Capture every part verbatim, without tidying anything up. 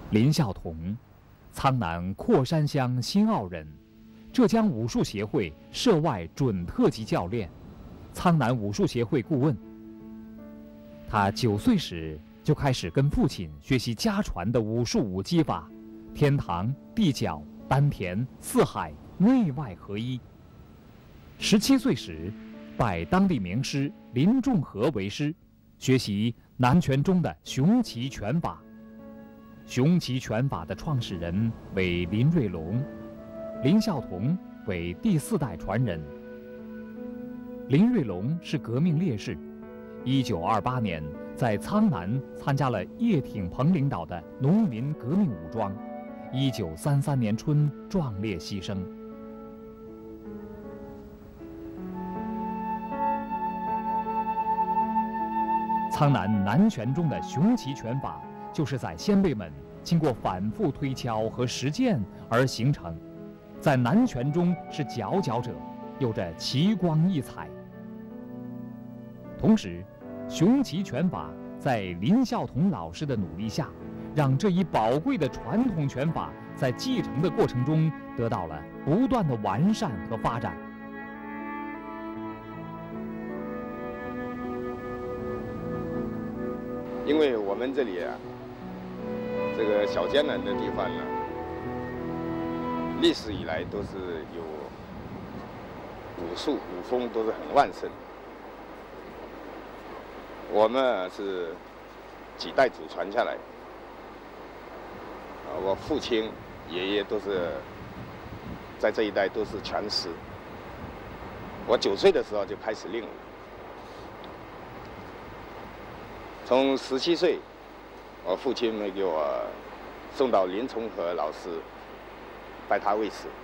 林孝同，苍南阔山乡新澳人，浙江武术协会涉外准特级教练，苍南武术协会顾问。他九岁时就开始跟父亲学习家传的武术五击法：天堂、地脚、丹田、四海，内外合一。十七岁时，拜当地名师林仲和为师，学习南拳中的熊崎拳法。熊崎拳法的创始人为林瑞龙，林孝同为第四代传人。林瑞龙是革命烈士，一九二八年在苍南参加了叶挺鹏领导的农民革命武装，一九三三年春壮烈牺牲。苍南南拳中的熊崎拳法，就是在先辈们经过反复推敲和实践而形成，在南拳中是佼佼者，有着奇光异彩。同时，熊崎拳法在林孝同老师的努力下，让这一宝贵的传统拳法在继承的过程中得到了不断的完善和发展。 因为我们这里啊，这个小江南的地方呢，历史以来都是有武术武风都是很旺盛。我们是几代祖传下来，啊，我父亲、爷爷都是在这一代都是拳师。我九岁的时候就开始练武。从十七岁，我父亲没给我送到林崇和老师拜他为师。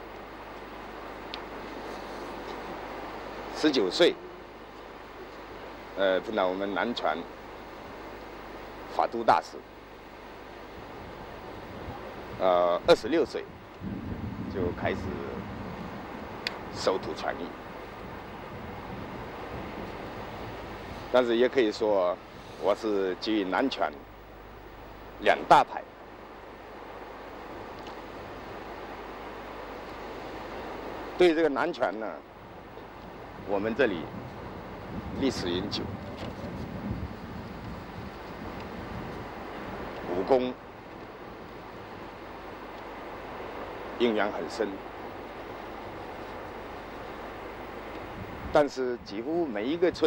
十九岁，呃，碰到我们南传法都大师。呃，二十六岁就开始收徒传艺，但是也可以说。我是基于南拳两大派，对于这个南拳呢，我们这里历史悠久，武功阴阳很深，但是几乎每一个村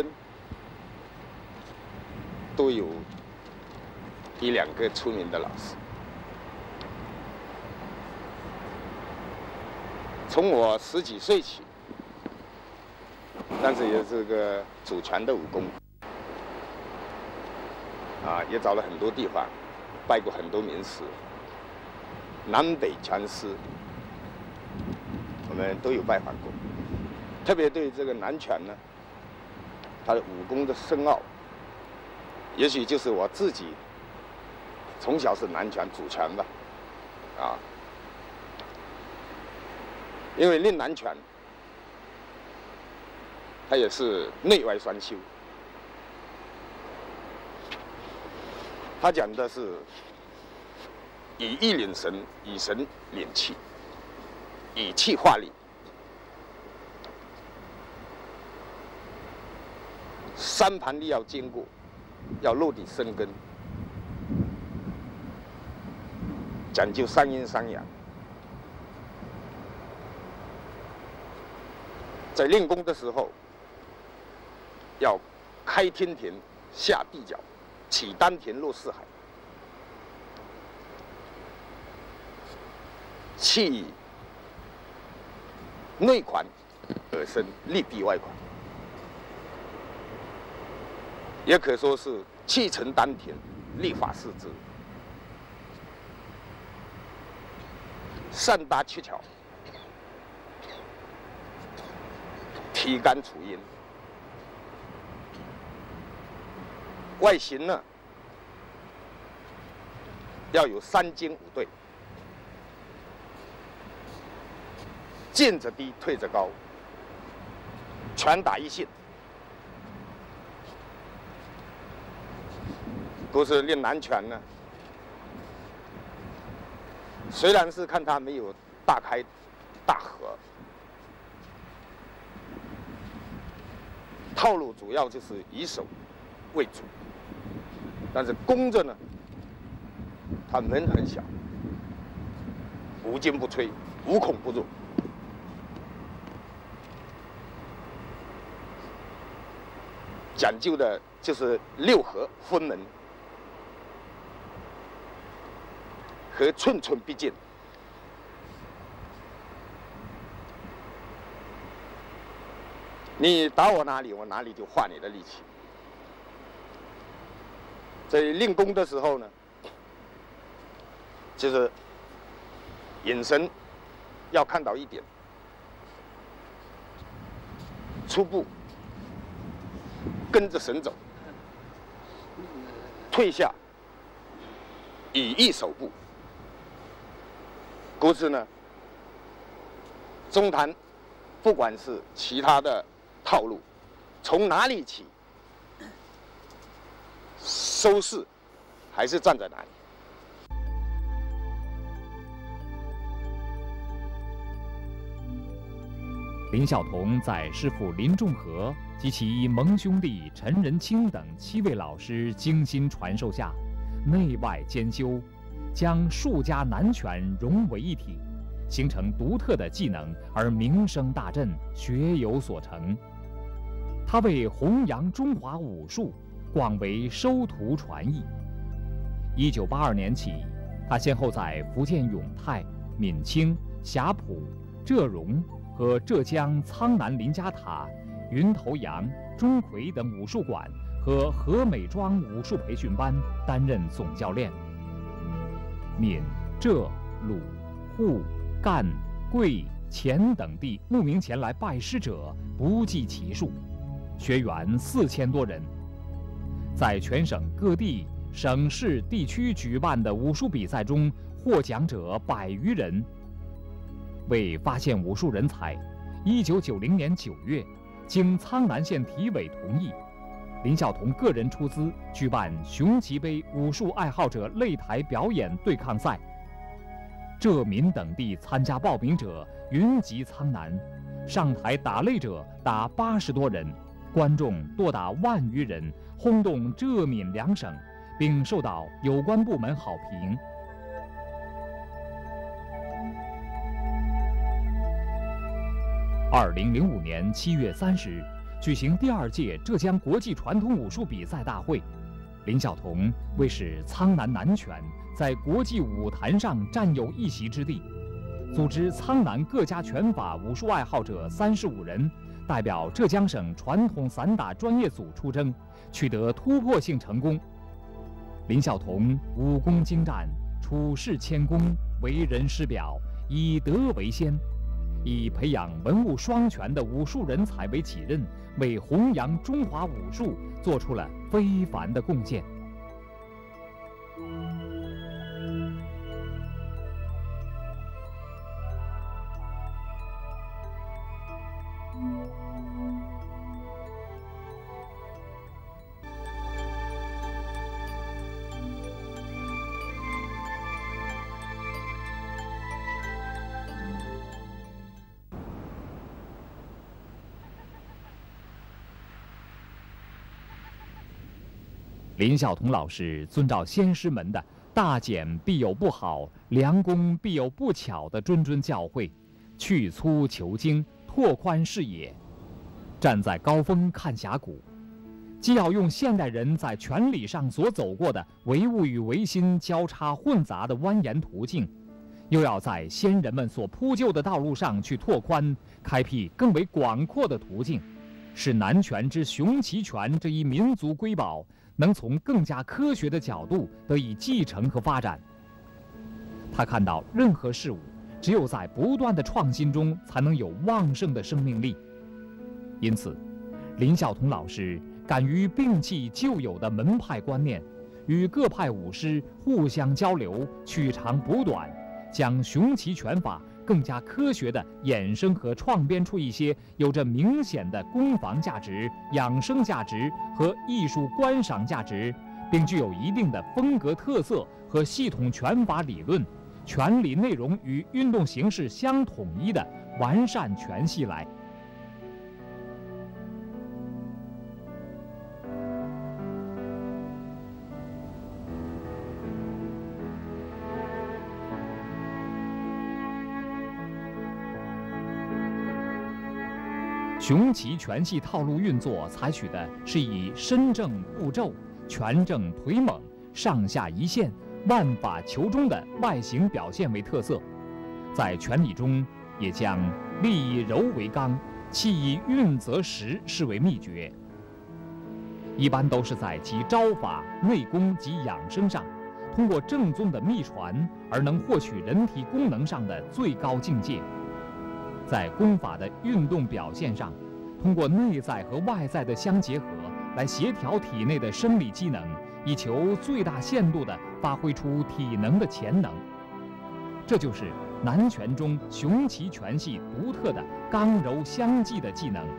都有一两个出名的老师。从我十几岁起，但是也是个祖传的武功，啊，也找了很多地方，拜过很多名师，南北拳师，我们都有拜访过。特别对这个南拳呢，它的武功的深奥。也许就是我自己从小是南拳祖传吧，啊，因为练南拳，它也是内外双修。他讲的是以意领神，以神领气，以气化力，三盘力要坚固。要落地生根，讲究三阴三阳。在练功的时候，要开天庭，下地脚，起丹田，落四海，气内宽而生，力避外宽。也可说是气沉丹田，力发四肢，善搭七巧，体干处阴。外形呢，要有三经五对，进者低，退者高，拳打一性。故事练南拳呢， 虽然是看它没有大开大合，套路主要就是以守为主，但是攻着呢，它门很小，无坚不摧，无孔不入。讲究的就是六合分门和寸寸必进。你打我哪里，我哪里就化你的力气。在练功的时候呢，就是眼神要看到一点，出步跟着神走，退下以逸守步。故此呢，中坛不管是其他的套路，从哪里起，收势还是站在哪里。 林小彤在师父林仲和及其蒙兄弟陈仁清等七位老师精心传授下，内外兼修，将术家南拳融为一体，形成独特的技能，而名声大振，学有所成。他为弘扬中华武术，广为收徒传艺。一九八二年起，他先后在福建永泰、闽清、霞浦、浙荣和浙江苍南林家塔、云头洋、钟馗等武术馆和和美庄武术培训班担任总教练。闽、浙、鲁、沪、赣、贵、黔等地慕名前来拜师者不计其数，学员四千多人。在全省各地、省市、地区举办的武术比赛中，获奖者百余人。为发现武术人才，一九九零年九月，经苍南县体委同意，林小彤个人出资举办雄奇杯武术爱好者擂台表演对抗赛。浙闽等地参加报名者云集苍南，上台打擂者达八十多人，观众多达万余人，轰动浙闽两省，并受到有关部门好评。二零零五年七月三十日，举行第二届浙江国际传统武术比赛大会。林小彤为使苍南南拳在国际舞坛上占有一席之地，组织苍南各家拳法武术爱好者三十五人，代表浙江省传统散打专业组出征，取得突破性成功。林小彤武功精湛，处事谦恭，为人师表，以德为先。以培养文武双全的武术人才为己任，为弘扬中华武术做出了非凡的贡献。林小彤老师遵照先师们的“大简必有不好，良工必有不巧”的谆谆教诲，去粗求精，拓宽视野，站在高峰看峡谷，既要用现代人在拳理上所走过的唯物与唯心交叉混杂的蜿蜒途径，又要在先人们所铺就的道路上去拓宽，开辟更为广阔的途径，使南拳之雄奇拳这一民族瑰宝能从更加科学的角度得以继承和发展。他看到任何事物只有在不断的创新中才能有旺盛的生命力，因此林小彤老师敢于摒弃旧有的门派观念，与各派武师互相交流，取长补短，将雄奇拳法更加科学地衍生和创编出一些有着明显的攻防价值、养生价值和艺术观赏价值，并具有一定的风格特色和系统拳法理论， 全理内容与运动形式相统一的完善拳系来。雄奇拳系套路运作采取的是以身正步骤、拳正腿猛、上下一线、万法求中的外形表现为特色，在拳理中也将力以柔为刚，气以运则实视为秘诀。一般都是在其招法、内功及养生上，通过正宗的秘传而能获取人体功能上的最高境界。在功法的运动表现上，通过内在和外在的相结合，来协调体内的生理机能，以求最大限度地发挥出体能的潜能。这就是南拳中雄奇拳系独特的刚柔相济的技能。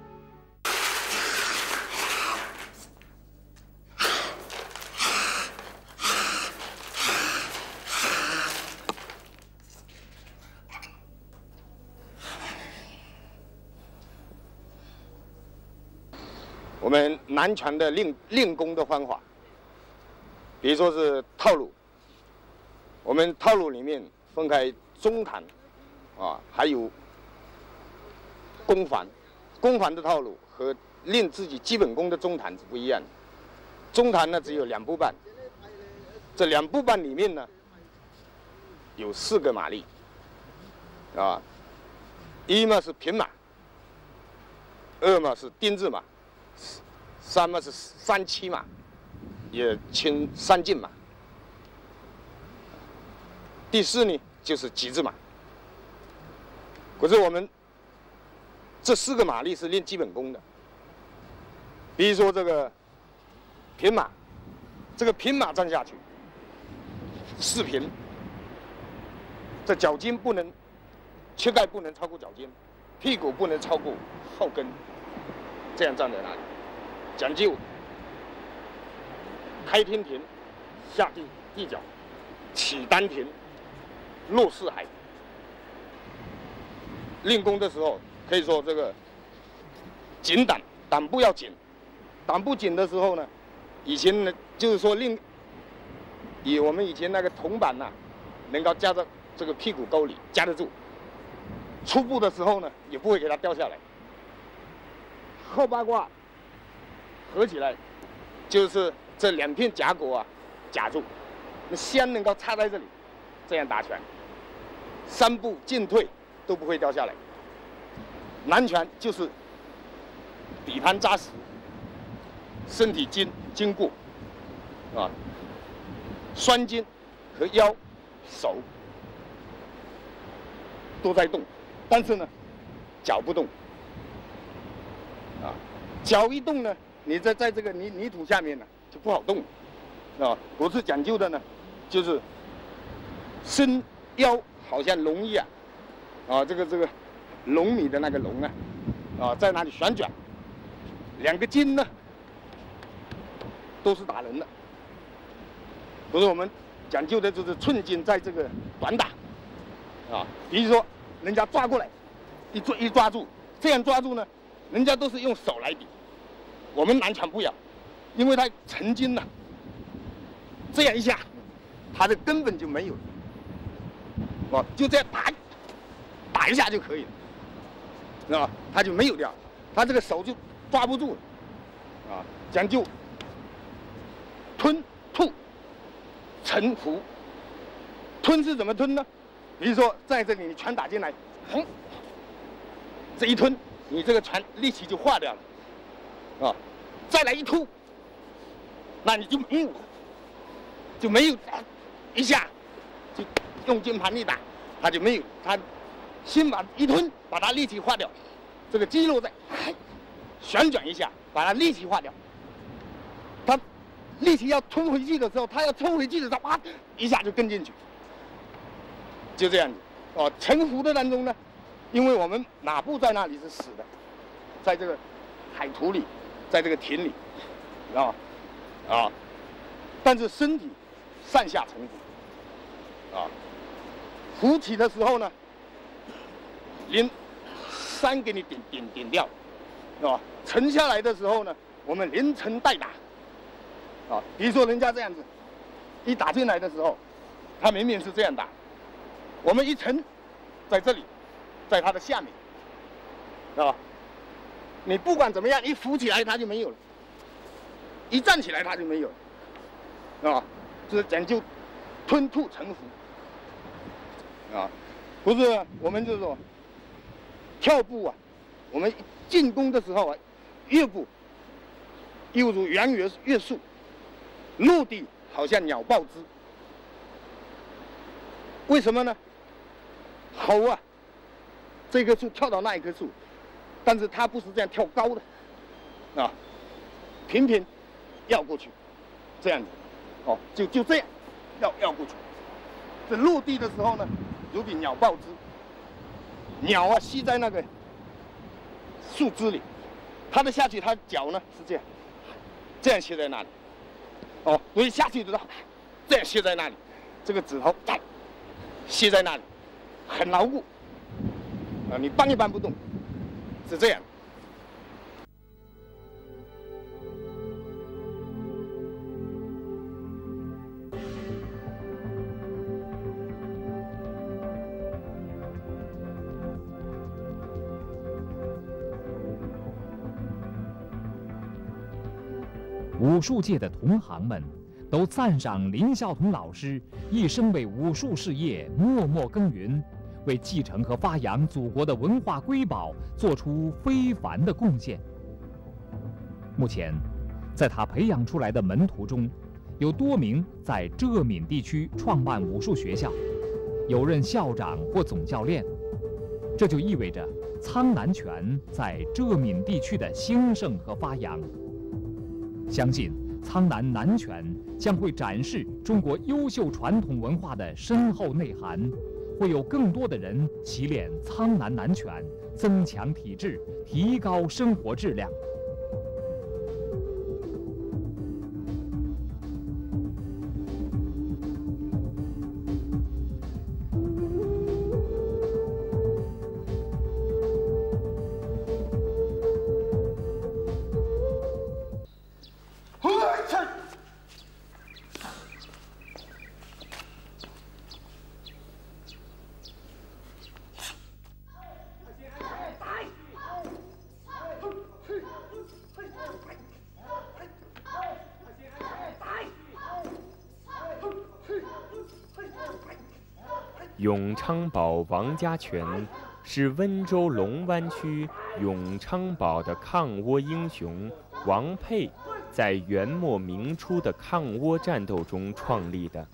我们南拳的练练功的方法，比如说是套路，我们套路里面分开中弹，啊，还有攻防。攻防的套路和练自己基本功的中弹是不一样的。中弹呢只有两步半，这两步半里面呢有四个马力，啊，一嘛是平马，二嘛是丁字马。三嘛是三七马，也称三进马。第四呢就是几字马。可是我们这四个马力是练基本功的。比如说这个平马，这个平马站下去，四平，这脚尖不能，膝盖不能超过脚尖，屁股不能超过后跟。这样站在那里，讲究开天庭，下地地脚，起丹田，落四海。练功的时候，可以说这个紧胆，胆部要紧。胆部紧的时候呢，以前呢就是说练，以我们以前那个铜板呐、啊，能够夹在这个屁股沟里夹得住。初步的时候呢，也不会给它掉下来。后八卦合起来，就是这两片夹骨啊夹住，那香能够插在这里，这样打拳，三步进退都不会掉下来。南拳就是底盘扎实，身体筋筋固，啊，双筋和腰、手都在动，但是呢，脚不动。啊，脚一动呢，你在在这个泥泥土下面呢就不好动，啊，我是讲究的呢，就是身腰好像龙一样，啊，这个这个龙米的那个龙啊，啊，在那里旋转，两个筋呢都是打人的，不是我们讲究的就是寸筋在这个短打，啊，比如说人家抓过来，一抓一抓住，这样抓住呢。人家都是用手来抵，我们南拳不要，因为它成筋了，这样一下，它的根本就没有，哦，就这样打，打一下就可以了，是吧？它就没有掉，它这个手就抓不住了，啊，讲究吞吐沉浮。吞是怎么吞呢？比如说在这里你拳打进来，哼，这一吞。你这个拳力气就化掉了，啊，再来一突，那你就没有，就没有一下，就用键盘一打，它就没有，它先把一吞，把它力气化掉，这个肌肉在旋转一下，把它力气化掉。它力气要吞回去的时候，它要抽回去的时候，哇，一下就跟进去，就这样子。哦，沉浮的当中呢。因为我们马步在那里是死的，在这个海土里，在这个田里，啊啊，但是身体上下沉浮，啊， 浮起的时候呢，连山给你顶顶顶掉，是吧？沉下来的时候呢，我们连沉带打，啊，比如说人家这样子，一打进来的时候，他明明是这样打，我们一沉，在这里，在它的下面，知道吧？你不管怎么样，一浮起来它就没有了，一站起来它就没有了，啊，这是讲究吞吐沉浮，啊，不是我们就是说跳步啊，我们进攻的时候啊，越步犹如猿跃跃速，陆地好像鸟报之。为什么呢？猴啊，这棵树跳到那一棵树，但是它不是这样跳高的，啊，平平绕过去，这样子，哦，就就这样绕绕过去。这落地的时候呢，有点鸟报之，鸟啊吸在那个树枝里，它的下去，它脚呢是这样，这样歇在那里，哦，所以下去的时候这样歇在那里，这个指头在歇在那里，很牢固，啊，你搬一搬不动，是这样。 武术界的同行们都赞赏林孝同老师一生为武术事业默默耕耘，为继承和发扬祖国的文化瑰宝做出非凡的贡献。目前，在他培养出来的门徒中，有多名在浙闽地区创办武术学校，有任校长或总教练，这就意味着苍南拳在浙闽地区的兴盛和发扬。相信苍南南拳将会展示中国优秀传统文化的深厚内涵，会有更多的人习练苍南南拳，增强体质，提高生活质量。 永昌堡王家拳是温州龙湾区永昌堡的抗倭英雄王佩在元末明初的抗倭战斗中创立的。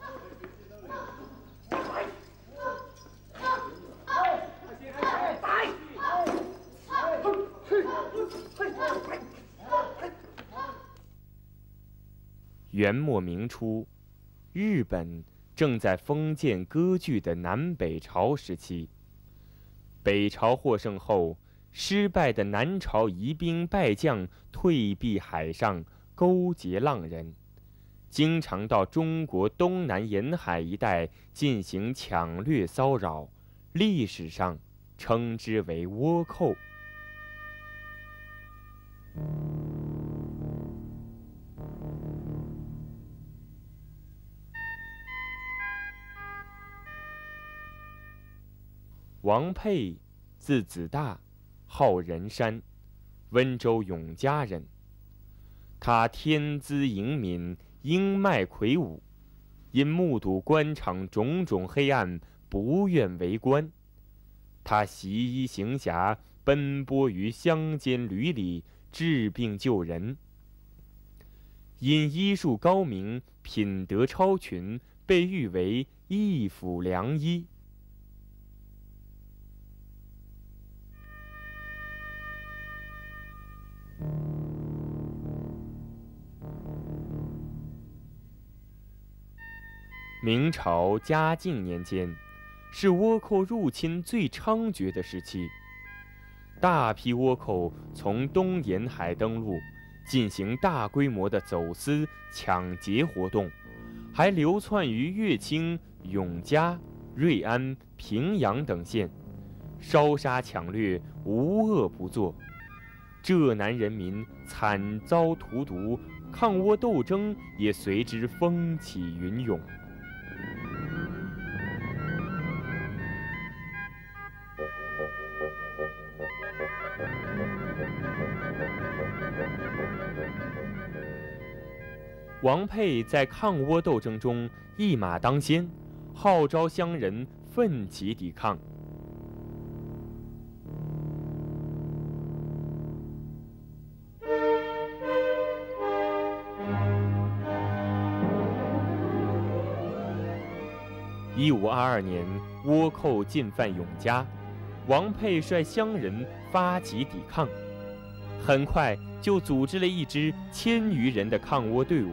元末明初，日本正在封建割据的南北朝时期。北朝获胜后，失败的南朝移兵败将退避海上，勾结浪人，经常到中国东南沿海一带进行抢掠骚扰，历史上称之为倭寇。王佩，字子大，号仁山，温州永嘉人。他天资颖敏，英迈魁梧，因目睹官场种种黑暗，不愿为官。他习医行侠，奔波于乡间闾里，治病救人。因医术高明，品德超群，被誉为一府良医。明朝嘉靖年间，是倭寇入侵最猖獗的时期。大批倭寇从东沿海登陆，进行大规模的走私、抢劫活动，还流窜于乐清、永嘉、 瑞安、平阳等县，烧杀抢掠，无恶不作。浙南人民惨遭荼毒，抗倭斗争也随之风起云涌。王佩在抗倭斗争中一马当先，号召乡人奋起抵抗。一五二二年，倭寇进犯永嘉，王佩率乡人发起抵抗，很快就组织了一支千余人的抗倭队伍。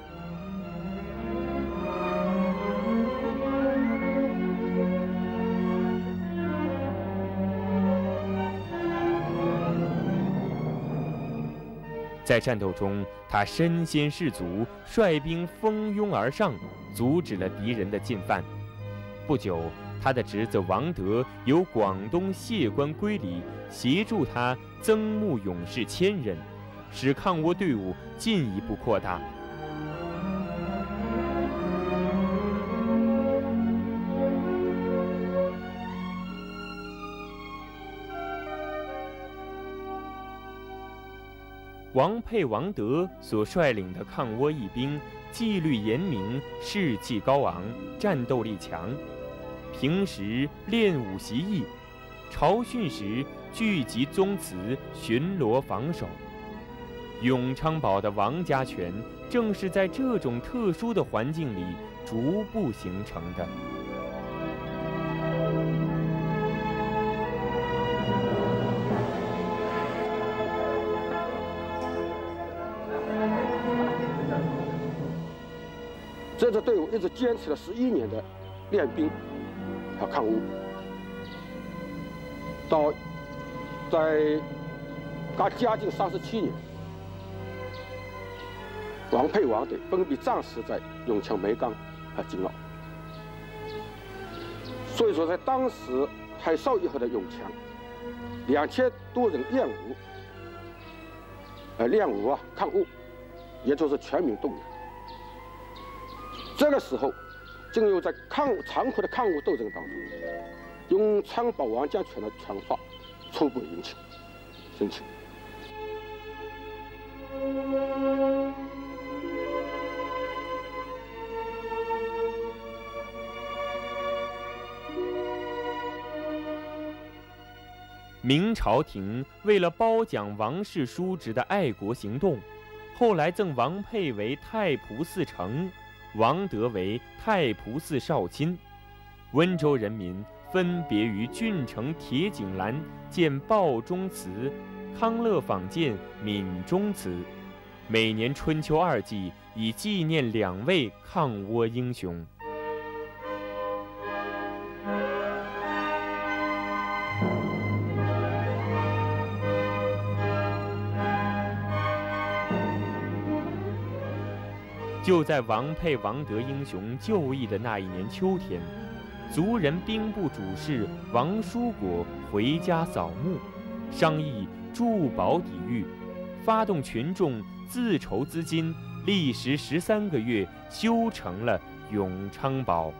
在战斗中，他身先士卒，率兵蜂拥而上，阻止了敌人的进犯。不久，他的侄子王德由广东谢关归里，协助他增募勇士千人，使抗倭队伍进一步扩大。王佩、王德所率领的抗倭义兵，纪律严明，士气高昂，战斗力强。平时练武习艺，朝训时聚集宗祠，巡逻防守。永昌堡的王家权正是在这种特殊的环境里逐步形成的。 这支队伍一直坚持了十一年的练兵和抗倭，到在刚嘉靖三十七年，王佩、王德分别战死在永昌、梅岗和金鳌。所以说，在当时海啸以后的永昌，两千多人练武，呃，练武啊，抗倭，也就是全民动员。这个时候，正有在抗残酷的抗倭斗争当中，永昌堡王家权的传话初步引起申请。 明朝廷为了褒奖王氏叔侄的爱国行动，后来赠王佩为太仆寺丞，王德为太仆寺少卿。温州人民分别于郡城铁井栏建报钟祠，康乐坊建闽钟祠，每年春秋二季以纪念两位抗倭英雄。就在王佩、王德英雄就义的那一年秋天，族人兵部主事王叔果回家扫墓，商议筑堡抵御，发动群众自筹资金，历时十三个月修成了永昌堡。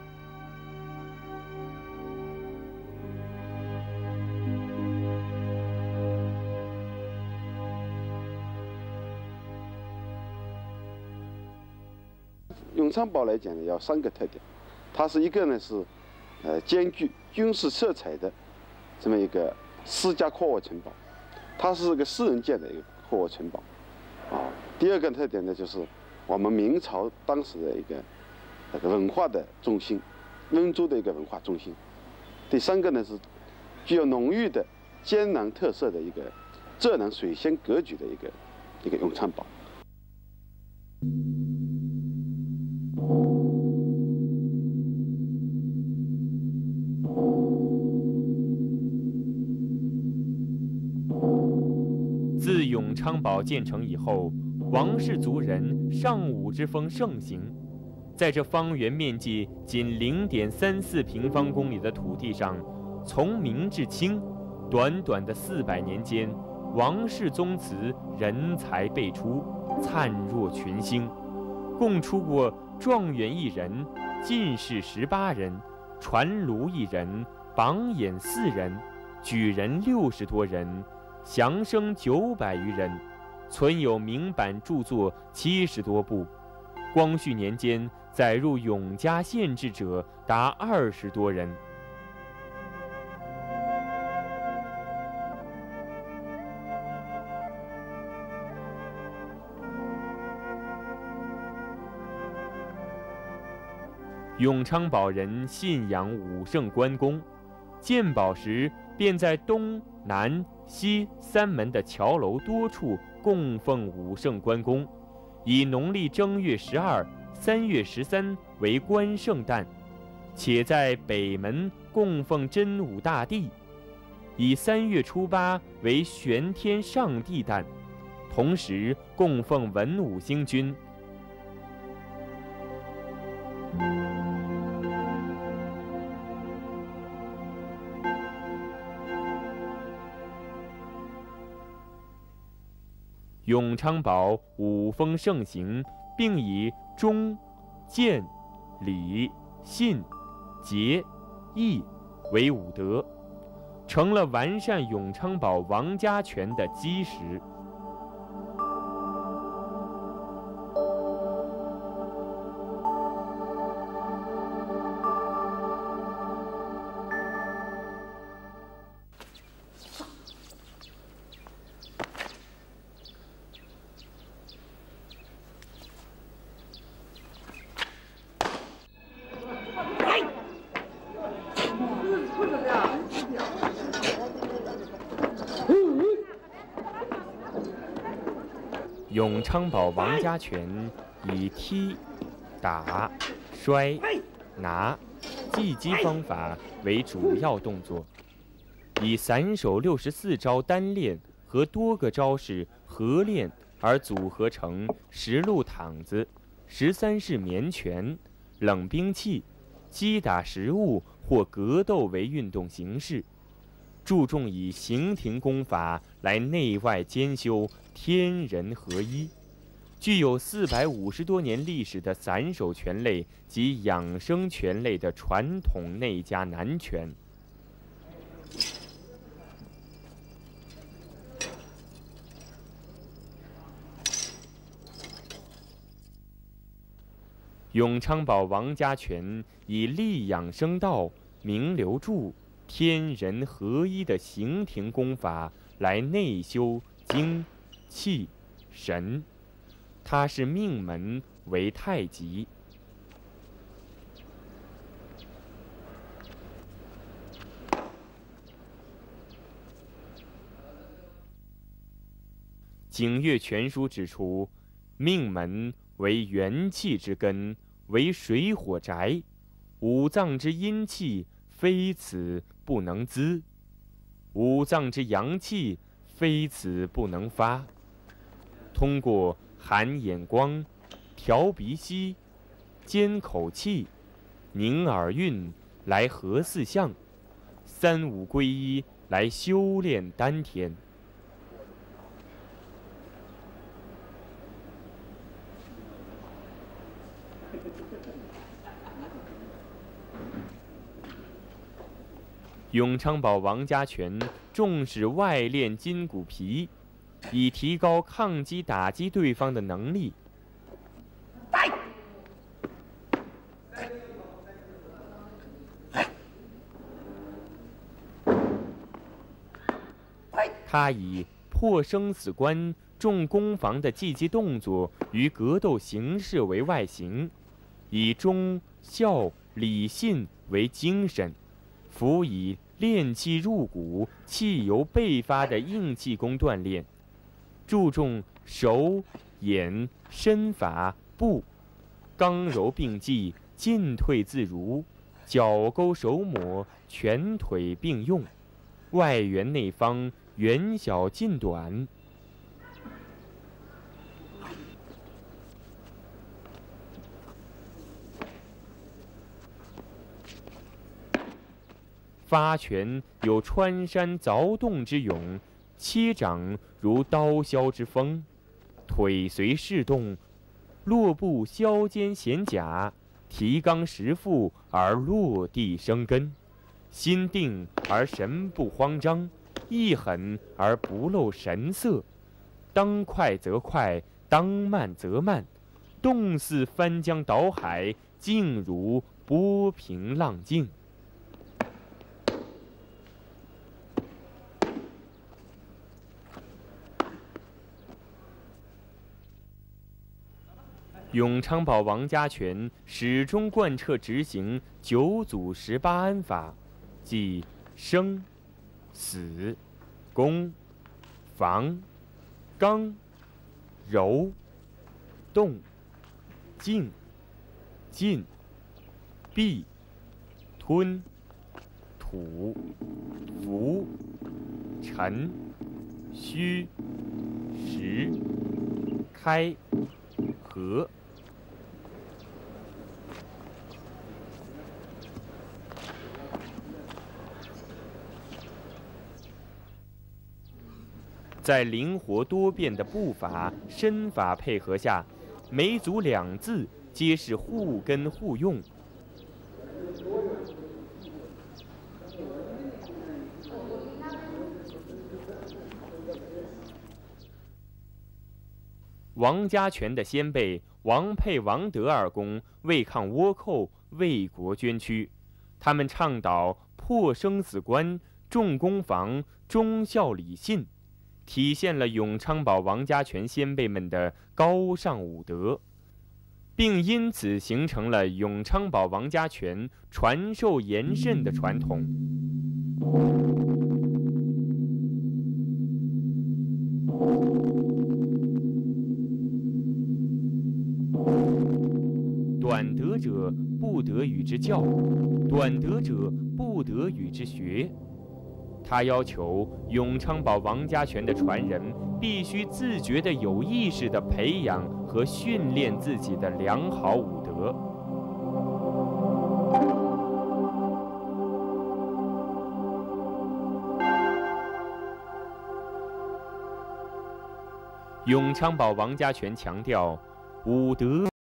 永昌堡来讲呢，有三个特点，它是一个呢是，呃，兼具军事色彩的这么一个私家阔卧城堡，它是个私人建的一个阔卧城堡，啊。第二个特点呢，就是我们明朝当时的一个那个文化的中心，温州的一个文化中心。第三个呢是具有浓郁的江南特色的一个浙南水仙格局的一个一个永昌堡。 自永昌堡建成以后，王氏族人尚武之风盛行。 在这方圆面积仅零点三四平方公里的土地上，从明至清，短短的四百年间，王氏宗祠人才辈出，灿若群星，共出过状元一人、进士十八人、传卢一人、榜眼四人、举人六十多人，降生九百余人，存有明版著作七十多部。光绪年间载入永嘉县志者达二十多人。永昌堡人信仰武圣关公，建堡时便在东南西三门的桥楼多处供奉武圣关公，以农历正月十二、三月十三为关圣诞，且在北门供奉真武大帝，以三月初八为玄天上帝诞，同时供奉文武星君。永昌堡武风盛行，并以忠、建、礼、信、节、义为五德，成了完善永昌堡王家权的基石。永昌堡王家拳以踢、打、摔、拿、技击方法为主要动作，以散手六十四招单练和多个招式合练而组合成十路躺子、十三式棉拳、冷兵器、击打实物或格斗为运动形式，注重以形庭功法来内外兼修，天人合一。具有四百五十多年历史的散手拳类及养生拳类的传统内家南拳。永昌堡王家拳以力养生道、名流注、天人合一的形庭功法来内修精、气、神。它是命门为太极。景岳全书指出，命门为元气之根，为水火宅，五脏之阴气非此不能滋，五脏之阳气非此不能发。通过含眼光、调鼻息、兼口气、凝耳运来合四象，三五归一来修炼丹田。永昌堡王家拳重视外练筋骨皮，以提高抗击打击对方的能力。他以破生死关、重攻防的积极动作与格斗形式为外形，以忠、孝、礼、信为精神，辅以练气入骨、气由背发的硬气功锻炼，注重手、眼、身法、步，刚柔并济，进退自如，脚勾手抹，拳腿并用，外圆内方，圆小近短。 发拳有穿山凿洞之勇，切掌如刀削之锋，腿随势动，落步削肩显甲，提纲实腹而落地生根，心定而神不慌张，意狠而不露神色，当快则快，当慢则慢，动似翻江倒海，静如波平浪静。永昌堡王家拳始终贯彻执行九祖十八安法，即生、死、攻、防、刚、柔、动、静、进、闭、吞、吐、伏、沉、虚、实、开、合。在灵活多变的步法、身法配合下，每组两字皆是互跟互用。王家拳的先辈王佩、王德二公为抗倭寇，为国捐躯，他们倡导破生死关、重攻防、忠孝礼信，体现了永昌堡王家拳先辈们的高尚武德，并因此形成了永昌堡王家拳传授延伸的传统。短德者不得与之教，短德者不得与之学。他要求永昌堡王家拳的传人必须自觉地、有意识地培养和训练自己的良好武德。永昌堡王家拳强调武德